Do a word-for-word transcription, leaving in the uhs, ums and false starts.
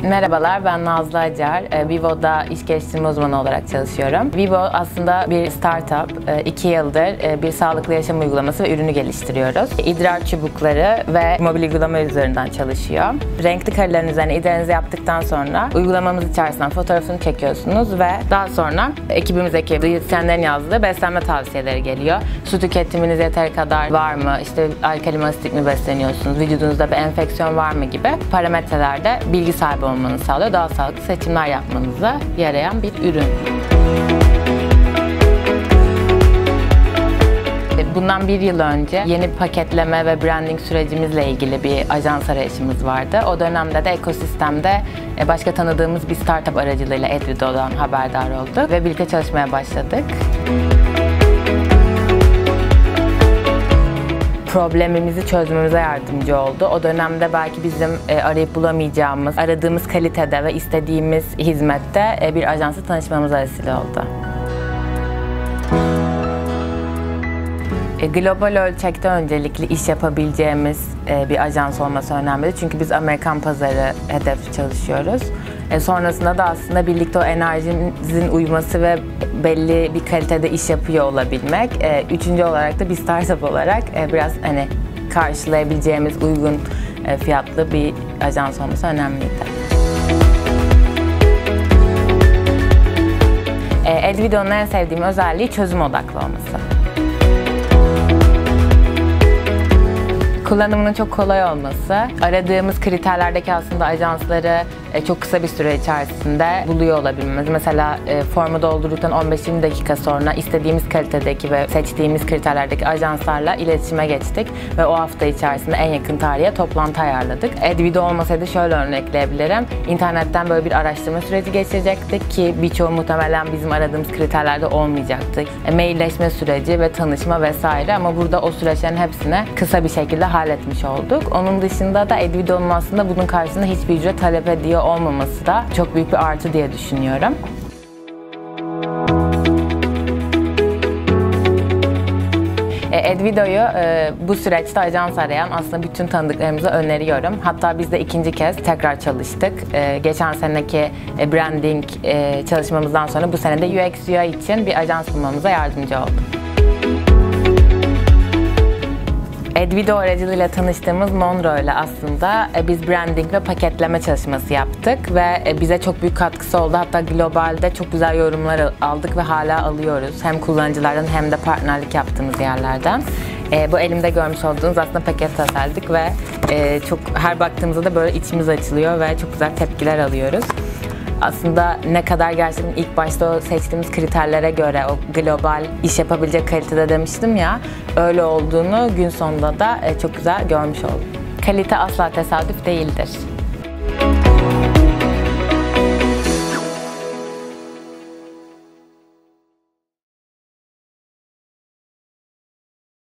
Merhabalar, ben Nazlı Acar. Vivo'da iş geliştirme uzmanı olarak çalışıyorum. Vivo aslında bir startup. iki yıldır bir sağlıklı yaşam uygulaması ve ürünü geliştiriyoruz. İdrar çubukları ve mobil uygulama üzerinden çalışıyor. Renkli karelerin üzerine idrarınızı yaptıktan sonra uygulamamız içerisinden fotoğrafını çekiyorsunuz ve daha sonra ekibimizdeki diyetisyenlerin yazdığı beslenme tavsiyeleri geliyor. Su tüketiminiz yeteri kadar var mı? İşte alkali asitik mi besleniyorsunuz? Vücudunuzda bir enfeksiyon var mı gibi parametrelerde bilgi sahibi olmanızı sağlıyor. Daha sağlıklı seçimler yapmanıza yarayan bir ürün. Bundan bir yıl önce yeni paketleme ve branding sürecimizle ilgili bir ajans arayışımız vardı. O dönemde de ekosistemde başka tanıdığımız bir startup aracılığıyla Edvido'dan haberdar olduk ve birlikte çalışmaya başladık. Problemimizi çözmemize yardımcı oldu. O dönemde belki bizim e, arayıp bulamayacağımız, aradığımız kalitede ve istediğimiz hizmette e, bir ajansla tanışmamıza vesile oldu. E, global ölçekte öncelikli iş yapabileceğimiz e, bir ajans olması önemli. Çünkü biz Amerikan pazarı hedef çalışıyoruz. E, sonrasında da aslında birlikte o enerjimizin uyuması ve belli bir kalitede iş yapıyor olabilmek. E, üçüncü olarak da bir startup olarak e, biraz hani karşılayabileceğimiz uygun e, fiyatlı bir ajans olması önemliydi. E, Edvido'nun en sevdiğim özelliği çözüm odaklı olması. Kullanımının çok kolay olması, aradığımız kriterlerdeki aslında ajansları çok kısa bir süre içerisinde buluyor olabilmemiz. Mesela formu doldurduktan on beş yirmi dakika sonra istediğimiz kalitedeki ve seçtiğimiz kriterlerdeki ajanslarla iletişime geçtik ve o hafta içerisinde en yakın tarihe toplantı ayarladık. Edvido olmasaydı şöyle örnekleyebilirim. İnternetten böyle bir araştırma süreci geçirecektik ki birçoğu muhtemelen bizim aradığımız kriterlerde olmayacaktı. Mailleşme süreci ve tanışma vesaire, ama burada o süreçlerin hepsini kısa bir şekilde halletmiş olduk. Onun dışında da Edvido'nun aslında bunun karşısında hiçbir ücret talep ediyor olmaması da çok büyük bir artı diye düşünüyorum. Edvido'yu e, bu süreçte ajans arayan aslında bütün tanıdıklarımıza öneriyorum. Hatta biz de ikinci kez tekrar çalıştık. E, geçen seneki e, branding e, çalışmamızdan sonra bu sene de U X U I için bir ajans bulmamıza yardımcı oldu. Edvido aracılığıyla tanıştığımız Monroe ile aslında biz branding ve paketleme çalışması yaptık ve bize çok büyük katkısı oldu. Hatta globalde çok güzel yorumlar aldık ve hala alıyoruz. Hem kullanıcılardan hem de partnerlik yaptığımız yerlerden. Bu elimde görmüş olduğunuz aslında paket tasarladık ve çok her baktığımızda da böyle içimiz açılıyor ve çok güzel tepkiler alıyoruz. Aslında ne kadar gerçekten ilk başta o seçtiğimiz kriterlere göre o global iş yapabilecek kalitede demiştim ya, öyle olduğunu gün sonunda da çok güzel görmüş oldum. Kalite asla tesadüf değildir.